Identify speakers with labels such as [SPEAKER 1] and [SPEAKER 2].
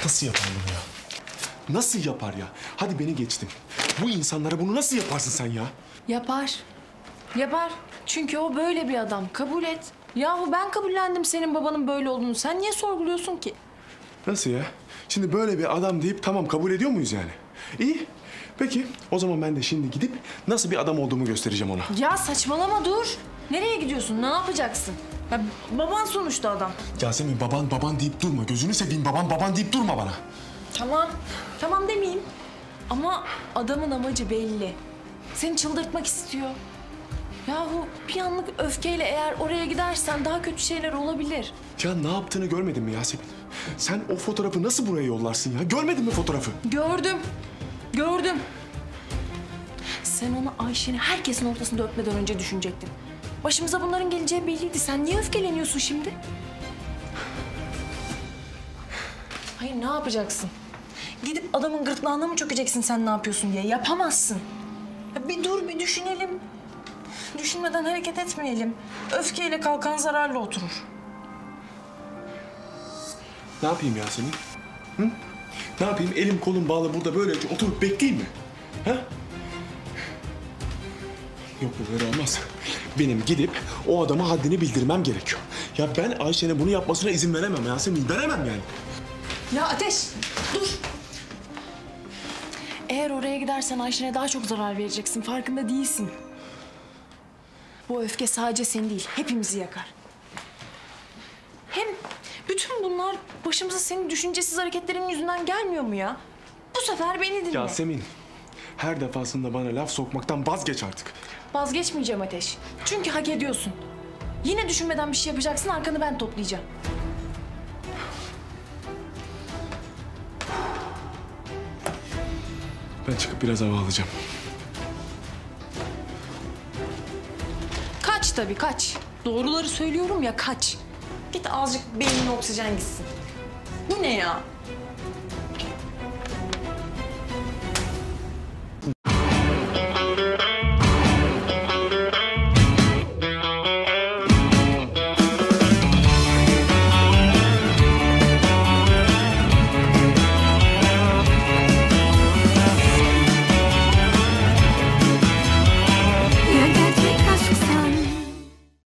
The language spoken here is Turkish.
[SPEAKER 1] Nasıl yapar bunu ya? Nasıl yapar ya? Hadi beni geçtim. Bu insanlara bunu nasıl yaparsın sen ya?
[SPEAKER 2] Yapar. Yapar. Çünkü o böyle bir adam. Kabul et. Yahu ben kabullendim senin babanın böyle olduğunu. Sen niye sorguluyorsun ki?
[SPEAKER 1] Nasıl ya? Şimdi böyle bir adam deyip tamam kabul ediyor muyuz yani? İyi. Peki o zaman ben de şimdi gidip nasıl bir adam olduğumu göstereceğim ona.
[SPEAKER 2] Ya saçmalama dur. Nereye gidiyorsun? Ne yapacaksın? Ya baban sonuçta adam.
[SPEAKER 1] Yasemin baban deyip durma. Gözünü seveyim baban deyip durma bana.
[SPEAKER 2] Tamam. Tamam demeyeyim. Ama adamın amacı belli. Seni çıldırtmak istiyor. Yahu bir anlık öfkeyle eğer oraya gidersen daha kötü şeyler olabilir.
[SPEAKER 1] Ya ne yaptığını görmedin mi Yasemin? Sen o fotoğrafı nasıl buraya yollarsın ya? Görmedin mi fotoğrafı?
[SPEAKER 2] Gördüm. Gördüm. Sen onu Ayşe'ni herkesin ortasında öpmeden önce düşünecektin. Başımıza bunların geleceği belliydi. Sen niye öfkeleniyorsun şimdi? Hayır ne yapacaksın? Gidip adamın gırtlağına mı çökeceksin sen ne yapıyorsun diye? Yapamazsın. Ya bir dur bir düşünelim. Düşünmeden hareket etmeyelim. Öfkeyle kalkan zararlı oturur.
[SPEAKER 1] Ne yapayım Yasemin? Hı? Ne yapayım? Elim kolum bağlı burada böylece oturup bekleyeyim mi? Ha? Yok bu böyle olmaz. Benim gidip o adama haddini bildirmem gerekiyor. Ya ben Ayşe'nin bunu yapmasına izin veremem Yasemin. Veremem yani.
[SPEAKER 2] Ya Ateş, dur. Eğer oraya gidersen Ayşe'ne daha çok zarar vereceksin. Farkında değilsin. Bu öfke sadece seni değil, hepimizi yakar. Hem bütün bunlar başımıza senin düşüncesiz hareketlerin yüzünden gelmiyor mu ya? Bu sefer beni dinle.
[SPEAKER 1] Yasemin, her defasında bana laf sokmaktan vazgeç artık.
[SPEAKER 2] Vazgeçmeyeceğim Ateş. Çünkü hak ediyorsun. Yine düşünmeden bir şey yapacaksın, arkanı ben toplayacağım.
[SPEAKER 1] Ben çıkıp biraz hava alacağım.
[SPEAKER 2] Kaç tabii, kaç. Doğruları söylüyorum ya, kaç. Git azıcık beynine oksijen gitsin. Bu ne ya?